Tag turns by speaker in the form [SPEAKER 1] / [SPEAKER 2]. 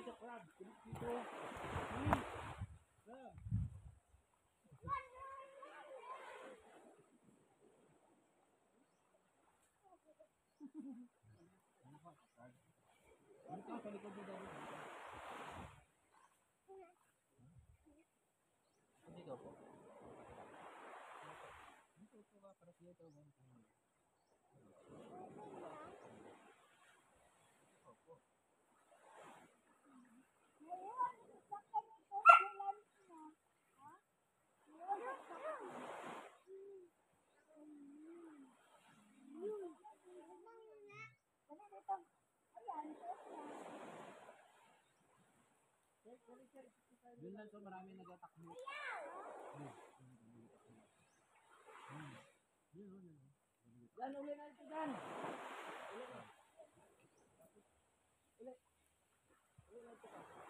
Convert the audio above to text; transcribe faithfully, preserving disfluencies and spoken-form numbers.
[SPEAKER 1] sa crab. Dito. Hmm. Yeah. Ano ka? Palikod mo daw. Dito po. Dito po ka para siya ito. Yun lang so marami nagtatakbo. Yan, uli na ito dyan. Uli na. Uli. Uli na ito.